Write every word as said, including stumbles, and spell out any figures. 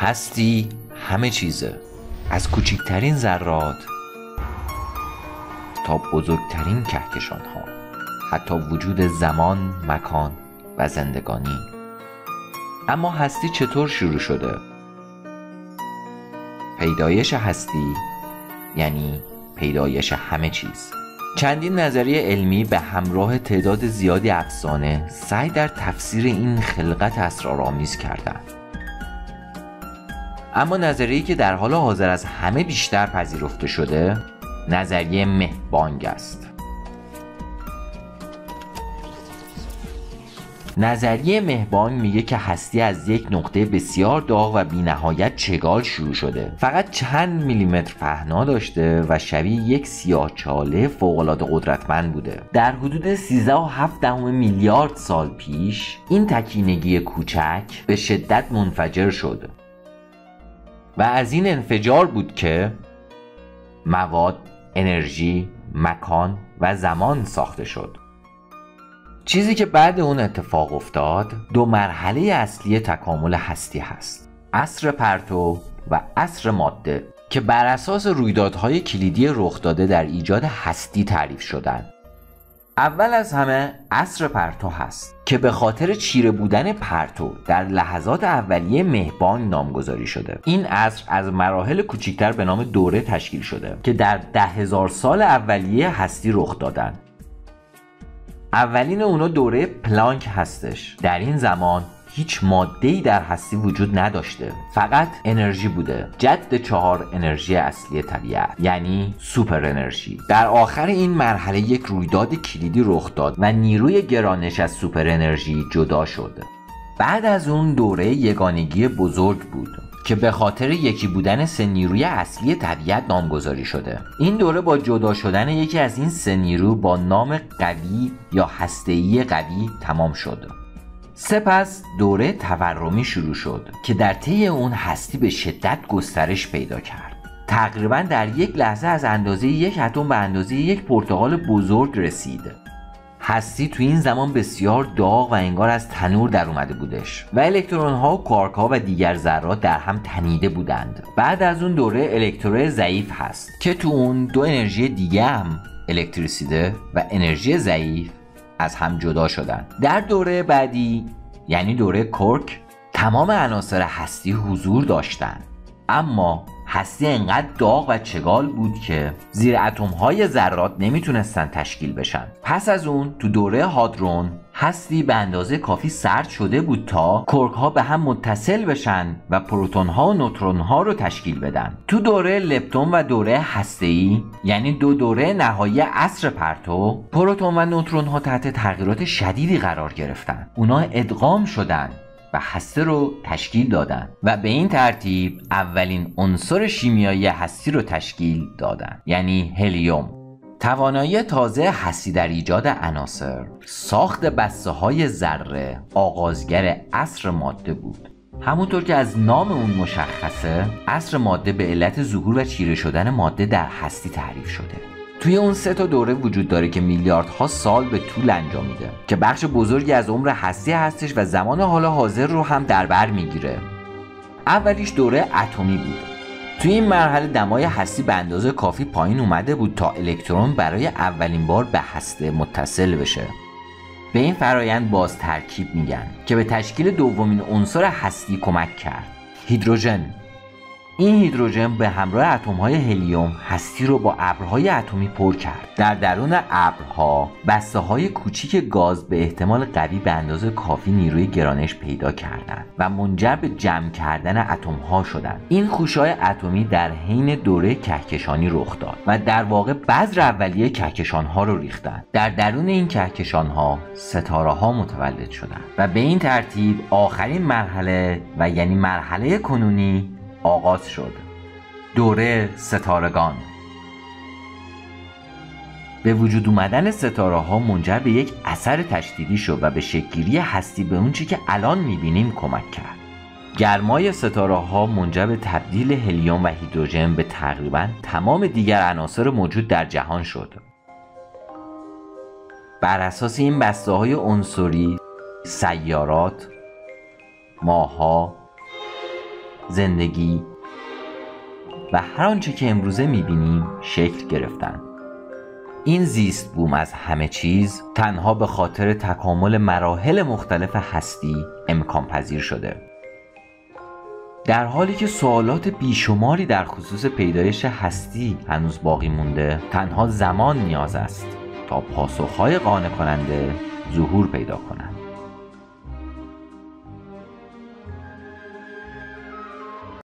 هستی همه چیزه، از کوچکترین ذرات تا بزرگترین کهکشان ها، حتی وجود زمان، مکان و زندگانی. اما هستی چطور شروع شده؟ پیدایش هستی یعنی پیدایش همه چیز. چندین نظریه علمی به همراه تعداد زیادی افسانه سعی در تفسیر این خلقت اسرارآمیز کردند. اما نظریه‌ای که در حال حاضر از همه بیشتر پذیرفته شده نظریه مهبانگ است. نظریه مهبانگ میگه که هستی از یک نقطه بسیار داغ و بی‌نهایت چگال شروع شده. فقط چند میلیمتر پهنا داشته و شبیه یک سیاه‌چاله فوق‌العاده قدرتمند بوده. در حدود سیزده و هفت دهم میلیارد سال پیش این تکینگی کوچک به شدت منفجر شد و از این انفجار بود که مواد، انرژی، مکان و زمان ساخته شد. چیزی که بعد اون اتفاق افتاد دو مرحله اصلی تکامل هستی هست: عصر پرتو و عصر ماده، که بر اساس رویدادهای کلیدی رخ داده در ایجاد هستی تعریف شدند. اول از همه عصر پرتو هست که به خاطر چیره بودن پرتو در لحظات اولیه مهبانگ نامگذاری شده. این عصر از مراحل کوچکتر به نام دوره تشکیل شده که در ده هزار سال اولیه هستی رخ دادن. اولین اونا دوره پلانک هستش. در این زمان هیچ ماده‌ای در هستی وجود نداشته، فقط انرژی بوده، جد چهار انرژی اصلی طبیعت، یعنی سوپر انرژی. در آخر این مرحله یک رویداد کلیدی رخ داد و نیروی گرانش از سوپر انرژی جدا شد. بعد از اون دوره یگانگی بزرگ بود که به خاطر یکی بودن سه نیروی اصلی طبیعت نامگذاری شده. این دوره با جدا شدن یکی از این سه نیرو با نام قوی یا هسته‌ای قوی تمام شد. سپس دوره تورمی شروع شد که در طی اون هستی به شدت گسترش پیدا کرد. تقریبا در یک لحظه از اندازه یک اتم به اندازه یک پرتقال بزرگ رسید. هستی تو این زمان بسیار داغ و انگار از تنور در اومده بودش و الکترون ها و کوارک ها و دیگر ذرات در هم تنیده بودند. بعد از اون دوره الکترون ضعیف هست که تو اون دو انرژی دیگه هم، الکتریسیته و انرژی ضعیف، از هم جدا شدن. در دوره بعدی یعنی دوره کوارک تمام عناصر هستی حضور داشتند، اما هستی انقدر داغ و چگال بود که زیر اتم های ذرات نمیتونستن تشکیل بشن. پس از اون تو دوره هادرون هستی به اندازه کافی سرد شده بود تا کوارک ها به هم متصل بشن و پروتون ها و نوترون ها رو تشکیل بدن. تو دوره لپتون و دوره هسته‌ای یعنی دو دوره نهایی عصر پرتو، پروتون و نوترون ها تحت تغییرات شدیدی قرار گرفتن. اونا ادغام شدن و هسته رو تشکیل دادن و به این ترتیب اولین عنصر شیمیایی هستی رو تشکیل دادن، یعنی هلیوم. توانایی تازه هستی در ایجاد عناصر، ساخت بسته های ذره، آغازگر عصر ماده بود. همونطور که از نام اون مشخصه، عصر ماده به علت ظهور و چیره شدن ماده در هستی تعریف شده. توی اون سه تا دوره وجود داره که میلیاردها سال به طول انجام میده که بخش بزرگی از عمر هستی هستش و زمان حال حاضر رو هم در بر میگیره. اولیش دوره اتمی بود. توی این مرحله دمای هستی به اندازه کافی پایین اومده بود تا الکترون برای اولین بار به هسته متصل بشه. به این فرایند باز ترکیب میگن که به تشکیل دومین عنصر هستی کمک کرد، هیدروژن. این هیدروژن به همراه اتم‌های هلیوم هستی رو با ابرهای اتمی پر کرد. در درون ابرها بسته‌های کوچیک گاز به احتمال قوی به اندازه کافی نیروی گرانش پیدا کردند و منجر به جمع کردن اتم‌ها شدند. این خوشه‌های اتمی در حین دوره کهکشانی رخ داد و در واقع بذر اولیه کهکشان‌ها رو ریختند. در درون این کهکشان‌ها ستاره‌ها متولد شدند و به این ترتیب آخرین مرحله و یعنی مرحله کنونی آغاز شد، دوره ستارگان. به وجود اومدن ستاره ها منجر به یک اثر تشدیدی شد و به شکل‌گیری هستی به اون چی که الان میبینیم کمک کرد. گرمای ستاره ها منجر به تبدیل هلیوم و هیدروژن به تقریبا تمام دیگر عناصر موجود در جهان شد. بر اساس این بسته های عنصری، سیارات، ماه‌ها، زندگی و هر آنچه که امروزه می‌بینیم شکل گرفتند. این زیست بوم از همه چیز تنها به خاطر تکامل مراحل مختلف هستی امکان پذیر شده. در حالی که سوالات بیشماری در خصوص پیدایش هستی هنوز باقی مونده، تنها زمان نیاز است تا پاسخهای قانع کننده ظهور پیدا کنند.